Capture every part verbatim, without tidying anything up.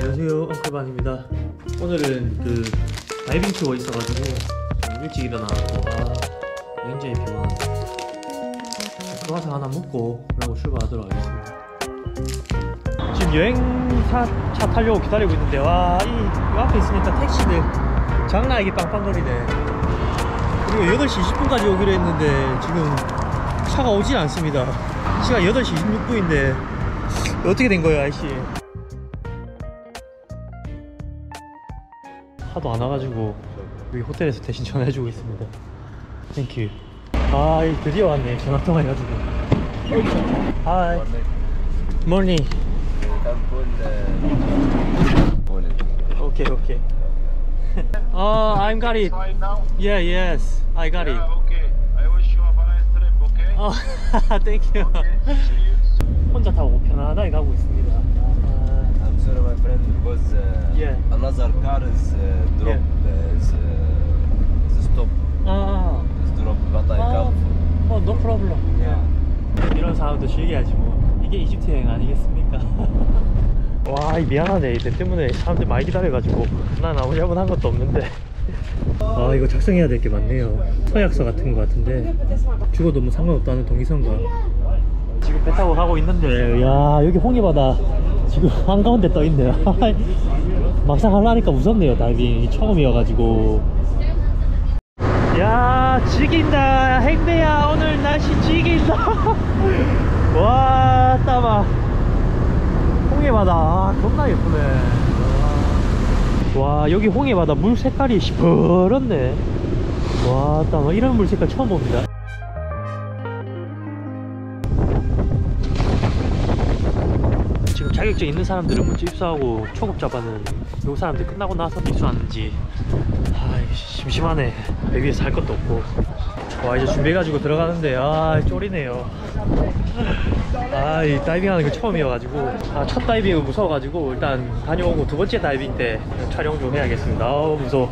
안녕하세요, 엉클반입니다. 오늘은 그 다이빙 투어 있어가지고 좀 일찍 일어나고 아 굉장히 피곤하네. 크로와상 하나 먹고 그러고 출발하도록 하겠습니다. 지금 여행사 차 타려고 기다리고 있는데 와 이 앞에 있으니까 택시들 장난 아니게 빵빵거리네. 그리고 여덟 시 이십 분까지 오기로 했는데 지금 차가 오진 않습니다. 시간 여덟 시 이십육 분인데 어떻게 된 거예요, 아이씨? 하도 안 와가지고 여기 호텔에서 대신 전화해주고 있습니다. 땡큐. 아 드디어 왔네. 전화통화 해가지고. 하이 morning. 오케이 오케이. 어 I'm got it. Yeah yes I got it. I wish you have a nice trip, okay? 어 땡큐. 혼자 타고 편안하게 가고 있습니다. I'm sorry, my friend, because uh, Yeah. another car is uh, drop, Yeah. uh, is, uh, is stop, 아, is drop, but I 아, come. 어, no problem. Yeah. 이런 상황도 즐겨야지 뭐. 이게 이집트 여행 아니겠습니까? 와, 이 미안하네. 내 때문에 사람들 많이 기다려가지고 난 아무 잘못한 것도 없는데. 아, 이거 작성해야 될 게 많네요. 서약서 같은 거 같은데 죽어도 뭐 상관없다는 동의서인가. 지금 배 타고 가고 있는데 야 여기 홍해바다 지금 한가운데 떠있네요. 막상 하려니까 무섭네요. 다이빙 처음이어가지고. 야 죽인다. 행배야 오늘 날씨 죽인다. 와 따마 홍해바다 아, 겁나 예쁘네. 와 여기 홍해바다 물 색깔이 시퍼렇네. 와 따마 이런 물 색깔 처음 봅니다. 지금 자격증 있는 사람들은 먼저 입수하고 초급자반은 요 사람들 끝나고 나서 입수하는지 아 심심하네. 배 위에서 할 것도 없고. 와 이제 준비해가지고 들어가는데 아 쫄이네요. 아 이 다이빙 하는 게 처음이어가지고 아, 첫 다이빙은 무서워가지고 일단 다녀오고 두 번째 다이빙 때 촬영 좀 해야겠습니다. 아우 무서워.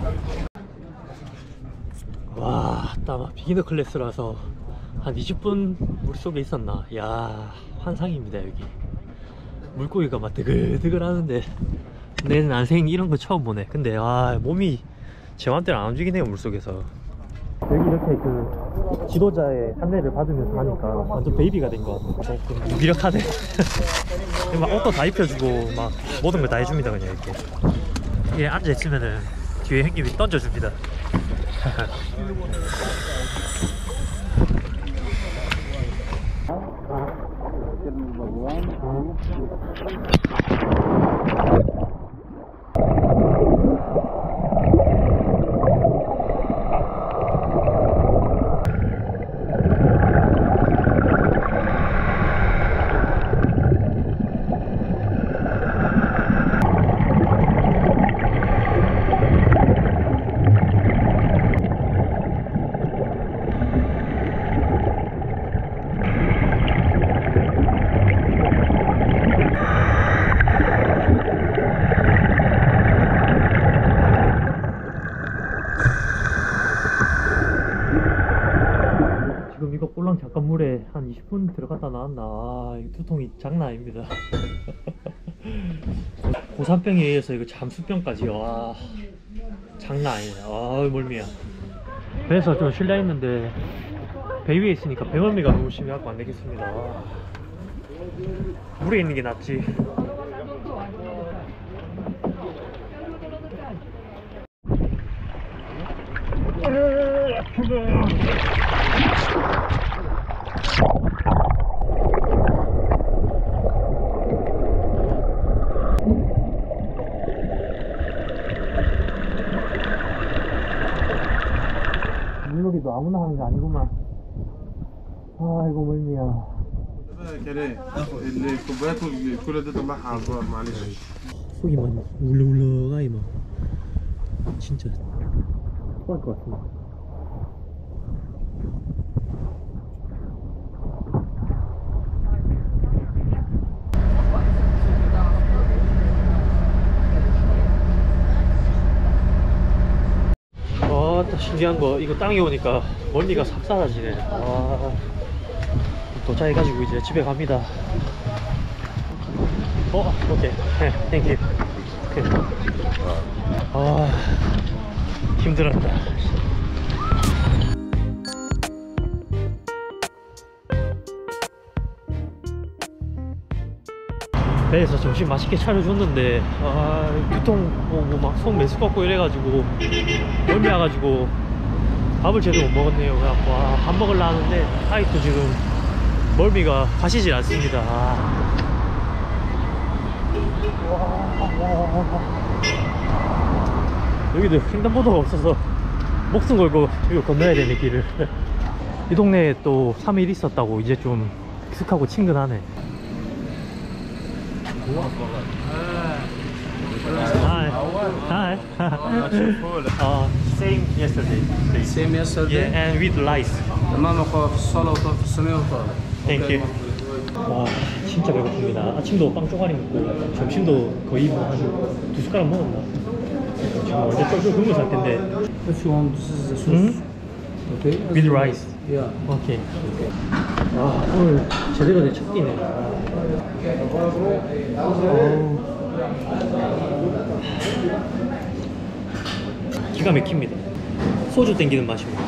와 따마 비기너 클래스라서 한 이십 분 물속에 있었나. 야 환상입니다. 여기 물고기가 막 드글드글 하는데 내 난생 이런 거 처음 보네. 근데 아 몸이 제 맘대로 안 움직이네요 물속에서. 여기 이렇게 그 지도자의 안내를 받으면서 하니까 완전 베이비가 된 것 같아. 조금 무기력하네. 막 옷도 다 입혀주고 막 모든 걸 다 해줍니다. 그냥 이렇게 예, 앉아있으면은 뒤에 형님이 던져줍니다. 지금 이거 꼴랑 잠깐 물에 한 이십 분 들어갔다 나왔나. 아, 이 두통이 장난 아닙니다. 고산병에 의해서 이거 잠수병까지. 와 장난 아니네. 아 멀미야. 배에서 좀 실려 있는데 배 위에 있으니까 배멀미가 너무 심해갖고 안 되겠습니다. 와. 물에 있는 게 낫지. 물놀이도 아무나 하는 게 아니구만. 아이고 멀미야. 속이 막 울렁울렁하이 막 진짜 토할 것 같습니다. 와 신기한 거 이거 땅에 오니까 멀미가 싹 사라지네. 와 도착해가지고 이제 집에 갑니다. 어 오케이 땡큐. 오케이. 아, 힘들었다. 배에서 점심 맛있게 차려줬는데 아, 교통 오고 막 손 메스껍고 이래가지고 멀미 와가지고 밥을 제대로 못 먹었네요. 그래갖고 아, 밥 먹으려 하는데 아직도 지금 멀미가 가시질 않습니다. 아. 여기도 횡단보도가 없어서 목숨 걸고 이거 건너야 되네 길을. 이 동네에 또 삼 일 있었다고 이제 좀 익숙하고 친근하네. Hi. Hi. uh, same yesterday. Same yesterday. Yeah, and with rice. تمام اخويا في الصلاة وفي السماء وطالع. Thank you. 와, 진짜 배고픕니다. 아침도 빵 쪼가리 먹고 점심도 거의 뭐 한 두 숟가락 먹었나? 지금 완전 쫄쫄 굶은 상태인데. If you want, this is the sauce. 음? Okay. With rice. Yeah. 오케이. 와, 오늘 제대로 된 첫 끼네. 어우. 기가 막힙니다. 소주 땡기는 맛입니다.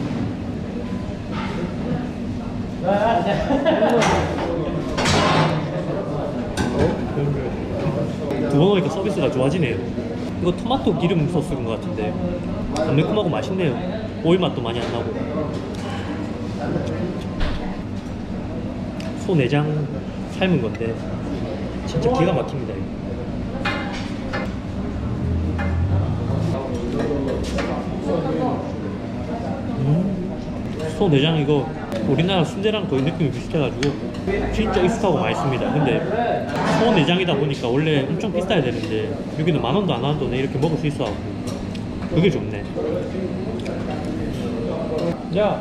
두 번 오니까 서비스가 좋아지네요. 이거 토마토 기름 소스인 것 같은데 안 매콤하고 맛있네요. 오일 맛도 많이 안 나고. 소 내장 삶은 건데 진짜 기가 막힙니다. 이거. 음, 소 내장 이거 우리나라 순대랑 거의 느낌이 비슷해가지고 진짜 익숙하고 맛있습니다. 근데 소 내장이다 보니까 원래 엄청 비싸야 되는데 여기는 만 원도 안 하는 돈에 이렇게 먹을 수 있어갖고 그게 좋네. 야,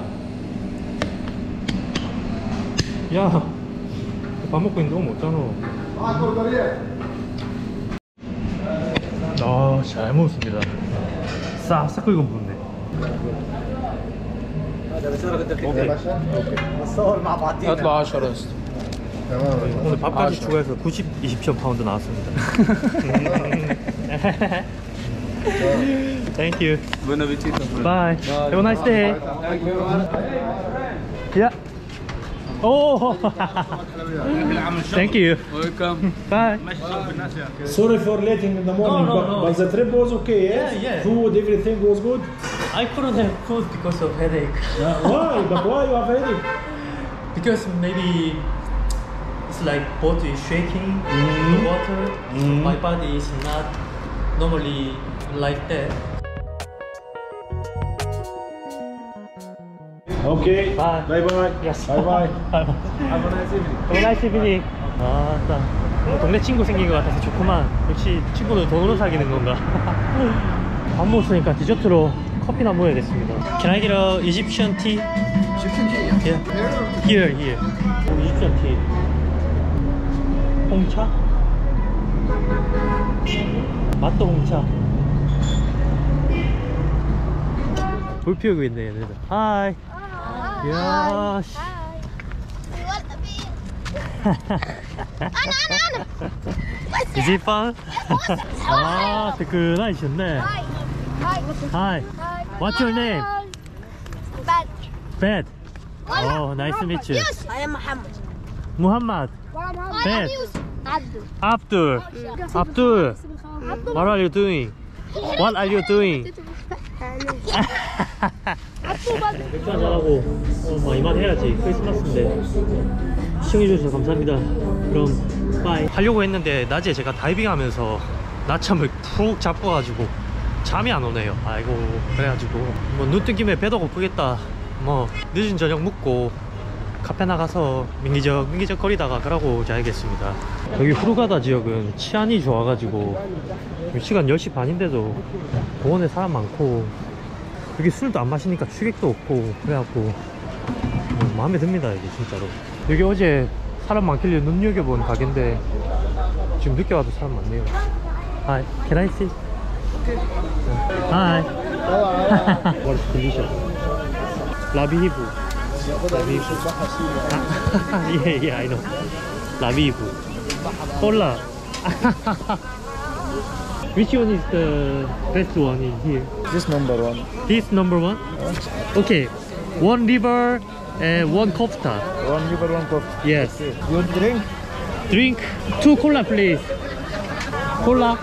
야, 밥 먹고 있는데 너무 먹잖아. 아, 잘 먹었습니다. 싹싹 긁어 먹네. اطلع عشرة است. 오늘 밥까지 추가해서 구십, 이십 파운드 나왔습니다. Thank you. Buon appetito. Bye. Have a nice day. Yeah. Oh. Thank you. Welcome. Bye. Sorry for late in the morning, No, no, but, no. but the trip was okay, yes? Yeah, yeah. Food, everything was good? I couldn't have food because of headache. Uh, why? But why you have headache? Because maybe it's like body is shaking the water. So my body is not normally like that. Okay. Bye. Bye bye. Yes. Bye bye. Have a nice evening. Have a nice evening. 아, 딱 뭐 동네 친구 생긴 것 같아서 좋구만. 역시 친구는 돈으로 사귀는 건가? 밥 먹었으니까 디저트로 커피나 먹어야겠습니다. Can I get a Egyptian tea? Egyptian tea. Yeah. Here, here. Egyptian tea. 홍차? 맛도 홍차. 불 피우고 있네 얘네들. 하이. 야. 씨. Is it fun? 아, 뜨끈하셨네. Hi. What's your name? Bad. Bed. Oh, nice to meet you. I am Muhammad. Muhammad. Bed. Abdul. Abdul. Abdul. What are you doing? What are you doing? 맥주 한잔하고 어, 뭐 이만해야지. 크리스마스인데 시청해주셔서 감사합니다. 그럼 빠이. 하려고 했는데 낮에 제가 다이빙 하면서 낮잠을 푹 잡고가지고 잠이 안 오네요. 아이고, 그래가지고 뭐 눈뜨김에 배도 고프겠다. 뭐 늦은 저녁 먹고 카페 나가서 민기적 민기적 거리다가 그러고 자야겠습니다. 여기 후르가다 지역은 치안이 좋아가지고 시간 열 시 반인데도 공원에 사람 많고 여기 술도 안 마시니까 취객도 없고 그래갖고 뭐 마음에 듭니다. 여기 진짜로. 여기 어제 사람 많길래 눈여겨본 가게인데 지금 늦게 와도 사람 많네요. Hi, can I see? Hi. What's delicious? 라비브. 라비브. Yeah, yeah, I know. 라비브. 콜라. Which one is the best one in here? This number one. This number one? Okay. One river and one kofta. One liver, one coffee. Yes. You want drink? Drink two cola please. Cola?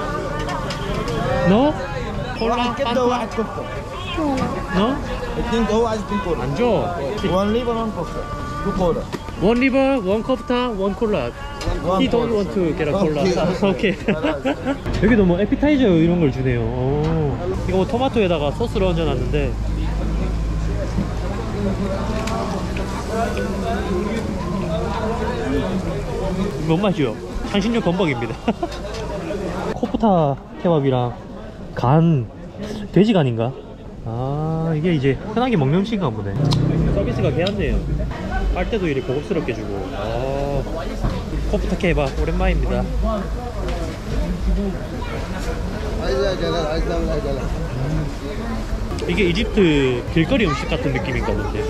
No? Cola? كده Fanta? واحد كفته. No? اثنين هو عايز اثنين كولا. 안 줘. One liver, one coffee. Two cola. One river, one kofta, one cola. He don't want to get a cola. Okay. Okay. 여기도 뭐 에피타이저 이런 걸 주네요. 오. 이거 뭐 토마토에다가 소스를 얹어놨는데. 뭔 맛이요? 향신료 범벅입니다. 코프타 케밥이랑 간, 돼지 간인가? 아, 이게 이제 흔하게 먹는 음식인가 보네. 서비스가 개한네요. 빨대도 이렇게 고급스럽게 주고. 아, 코프타 케밥 오랜만입니다. 이게 이집트 길거리 음식 같은 느낌인가 본데.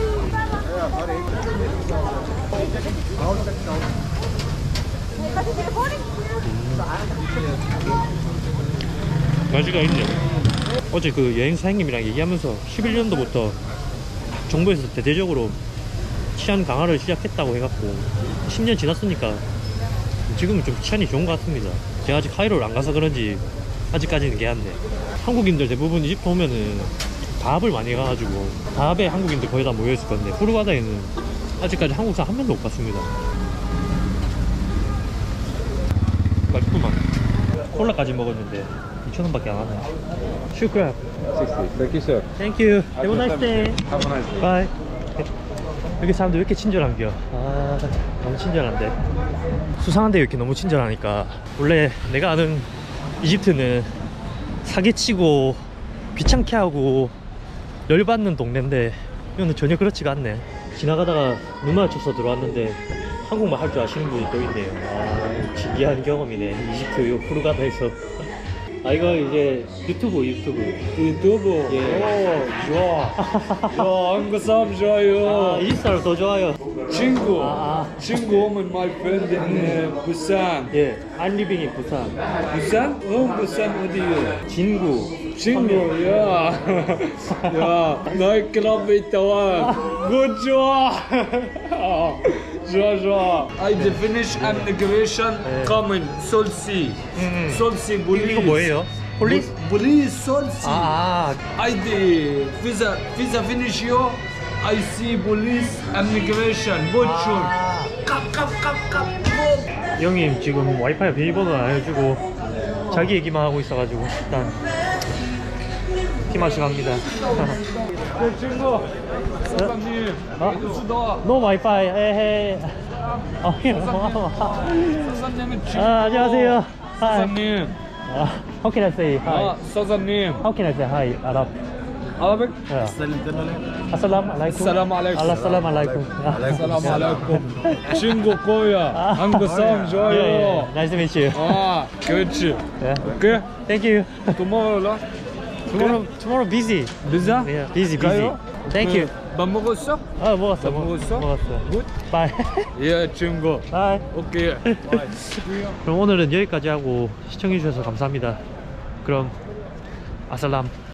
맛이가 있네. 어제 그 여행 사장님이랑 얘기하면서 십일 년도부터 정부에서 대대적으로 치안 강화를 시작했다고 해갖고 십 년 지났으니까 지금은 좀 치안이 좋은 것 같습니다. 제가 아직 카이로를 안 가서 그런지 아직까지는 개한데, 한국인들 대부분 이집트 오면은 다합을 많이 가가지고 다합에 한국인들 거의 다 모여있을 건데, 후르가다에는 아직까지 한국 사람 한 명도 못 봤습니다. 맛있구만. 콜라까지 먹었는데 이천 원밖에 안 하네. 슈크랍. Thank you, sir. Thank you. Have a nice day. Have a nice day. Bye. 여기 사람들 왜 이렇게 친절한겨? 아, 너무 친절한데. 수상한데 이렇게 너무 친절하니까. 원래 내가 아는 이집트는 사기치고 귀찮게 하고 열받는 동네인데, 이거는 전혀 그렇지가 않네. 지나가다가 눈 마주쳐서 들어왔는데 한국말 할 줄 아시는 분이 또 있네요. 아, 신기한 경험이네. 이집트 요 후르가다에서. 아, 이거 이제 유튜브 유튜브 유튜브. 예. 오, 좋아. 좋아. 한국 사람 좋아요. 아, 이집트 사람 더 좋아요. 친구. 아, 친구 오면 my friend in uh, Busan. 예, I'm living in 부산. Busan? 어, Busan 어디요? 진구. 친구, 야. 야, 너희 클럽에 있다 와. 굿, 좋아. 좋아, 좋아. I finish immigration 네. coming, Solsi. 음. Solsi police. 이거 뭐예요? 폴리스? Police, Solsi. 아, I the visa, visa finish you. I see police immigration. Butcher. 아. Kap, kap, kap, kap. 형님 지금 와이파이 비밀번호 안 해주고 자기 얘기만 하고 있어가지고 일단 티 마시고 갑니다. 네, 친구. 사장님. 어? 수다. No 와이파이. 에헤. 어, 사장님은 친구. 아, 안녕하세요. Hi. 사장님. 아, how can I say hi? 아, 사장님. How can I say hi? Arab. Arabic? Yeah. Assalamu alaikum. Assalamu alaikum. Allah salam alaikum. Assalamu alaikum. 친구 거야. 한국 사람 Yeah, 좋아요. yeah. Nice to meet you. 아, 그렇지. Yeah. 오케이. Thank you. tomorrow Tomorrow, tomorrow busy. 비자? Yeah, busy, busy. 가요? Thank you. 밥 먹었어? 아, 먹었어. 먹- 먹었어? 먹었어. 굿? Bye. 예, 친구. Bye. 오케이. 그럼 오늘은 여기까지 하고 시청해주셔서 감사합니다. 그럼 아살람.